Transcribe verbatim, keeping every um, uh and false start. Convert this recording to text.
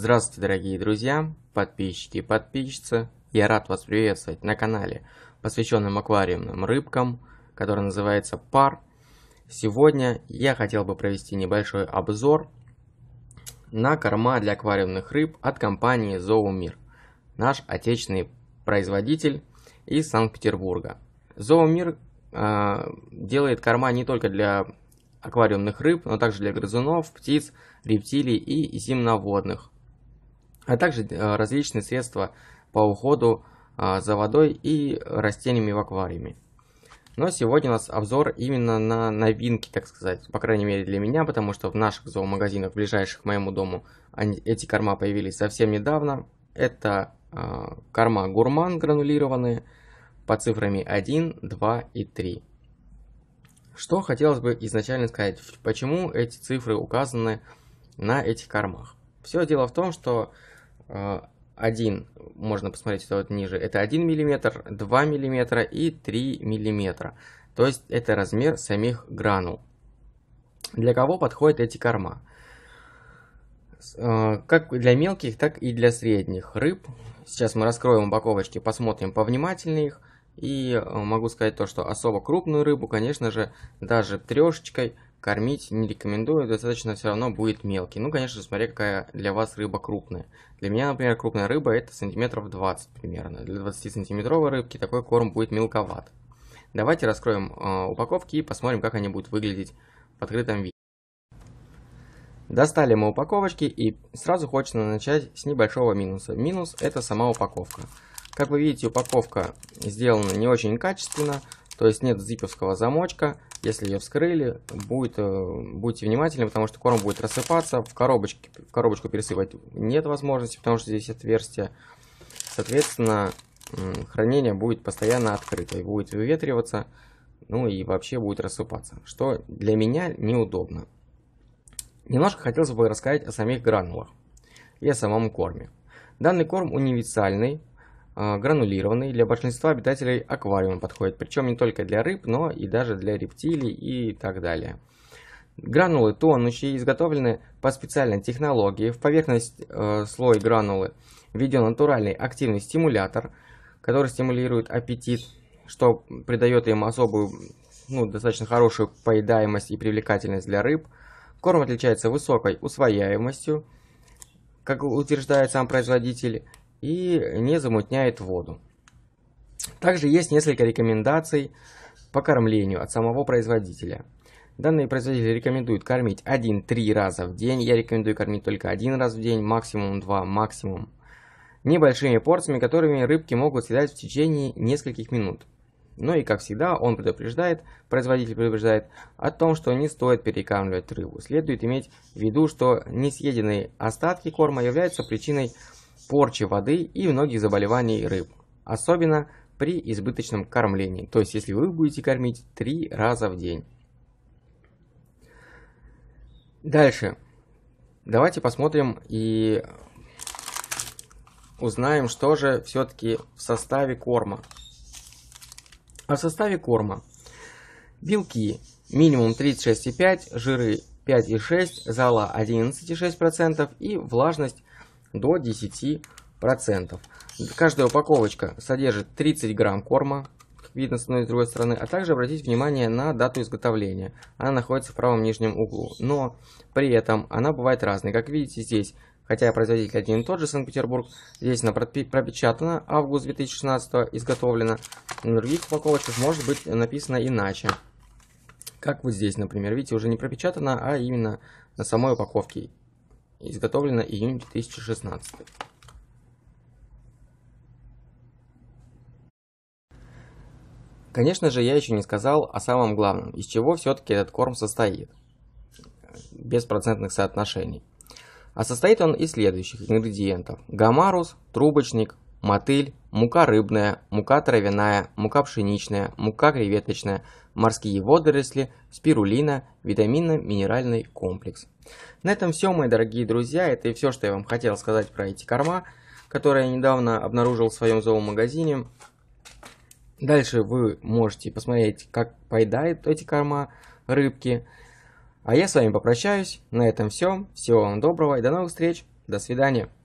Здравствуйте, дорогие друзья, подписчики и подписчицы. Я рад вас приветствовать на канале, посвященном аквариумным рыбкам, который называется Пар. Сегодня я хотел бы провести небольшой обзор на корма для аквариумных рыб от компании Зоомир, наш отечественный производитель из Санкт-Петербурга. Зоомир э, делает корма не только для аквариумных рыб, но также для грызунов, птиц, рептилий и земноводных, а также э, различные средства по уходу э, за водой и растениями в аквариуме. Но сегодня у нас обзор именно на новинки, так сказать, по крайней мере для меня, потому что в наших зоомагазинах, ближайших к моему дому, они, эти корма появились совсем недавно. Это э, корма Гурман гранулированные по цифрами один, два и три. Что хотелось бы изначально сказать, почему эти цифры указаны на этих кормах. Все дело в том, что э, один, можно посмотреть это вот ниже, это один миллиметр, два миллиметра и три миллиметра. То есть это размер самих гранул. Для кого подходят эти корма? Э, как для мелких, так и для средних рыб. Сейчас мы раскроем упаковочки, посмотрим повнимательнее их. И могу сказать то, что особо крупную рыбу, конечно же, даже трешечкой кормить не рекомендую, достаточно все равно будет мелкий. Ну, конечно, смотря какая для вас рыба крупная. Для меня, например, крупная рыба это сантиметров двадцать примерно. Для двадцатисантиметровой рыбки такой корм будет мелковат. Давайте раскроем э, упаковки и посмотрим, как они будут выглядеть в открытом виде. Достали мы упаковочки, и сразу хочется начать с небольшого минуса. Минус это сама упаковка. Как вы видите, упаковка сделана не очень качественно, то есть нет зиповского замочка. Если ее вскрыли, будет, будьте внимательны, потому что корм будет рассыпаться. В, коробочке, в коробочку пересыпать нет возможности, потому что здесь отверстие. Соответственно, хранение будет постоянно открыто и будет выветриваться, ну и вообще будет рассыпаться, что для меня неудобно. Немножко хотелось бы рассказать о самих гранулах и о самом корме. Данный корм универсальный, гранулированный, для большинства обитателей аквариума подходит, причем не только для рыб, но и даже для рептилий и так далее. Гранулы тонущие, изготовлены по специальной технологии. В поверхность э, слой гранулы введен натуральный активный стимулятор, который стимулирует аппетит, что придает им особую, ну, достаточно хорошую поедаемость и привлекательность для рыб. Корм отличается высокой усвояемостью, как утверждает сам производитель, и не замутняет воду. Также есть несколько рекомендаций по кормлению от самого производителя. Данный производитель рекомендует кормить один-три раза в день. Я рекомендую кормить только один раз в день, максимум два, максимум. Небольшими порциями, которыми рыбки могут съедать в течение нескольких минут. Ну и как всегда, он предупреждает, производитель предупреждает о том, что не стоит перекармливать рыбу. Следует иметь в виду, что несъеденные остатки корма являются причиной порчи воды и многих заболеваний рыб, особенно при избыточном кормлении, то есть если вы будете кормить три раза в день. Дальше давайте посмотрим и узнаем, что же все-таки в составе корма. А в составе корма белки минимум тридцать шесть и пять, жиры пять и шесть, зола одиннадцать и шесть процентов и влажность до десяти процентов. Каждая упаковочка содержит тридцать грамм корма, как видно с одной и с другой стороны, а также обратите внимание на дату изготовления. Она находится в правом нижнем углу, но при этом она бывает разной. Как видите здесь, хотя производитель один и тот же, Санкт-Петербург, здесь она пропечатана, август две тысячи шестнадцатого изготовлена, на других упаковочках может быть написано иначе. Как вот здесь, например, видите, уже не пропечатано, а именно на самой упаковке. Изготовлено июнь две тысячи шестнадцатый. Конечно же, я еще не сказал о самом главном, из чего все-таки этот корм состоит, без процентных соотношений. А состоит он из следующих ингредиентов: гомарус, трубочник, мотыль, мука рыбная, мука травяная, мука пшеничная, мука креветочная, морские водоросли, спирулина, витаминно-минеральный комплекс. На этом все, мои дорогие друзья. Это и все, что я вам хотел сказать про эти корма, которые я недавно обнаружил в своем зоомагазине. Дальше вы можете посмотреть, как поедают эти корма рыбки. А я с вами попрощаюсь. На этом все. Всего вам доброго и до новых встреч. До свидания.